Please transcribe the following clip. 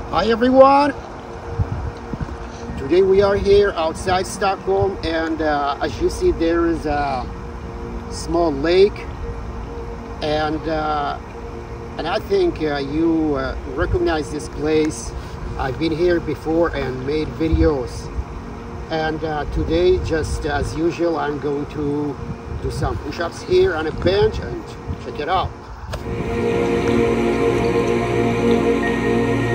Hi everyone! Today we are here outside Stockholm, and as you see there is a small lake, and I think you recognize this place. I've been here before and made videos, and today, just as usual, I'm going to do some push-ups here on a bench and check it out.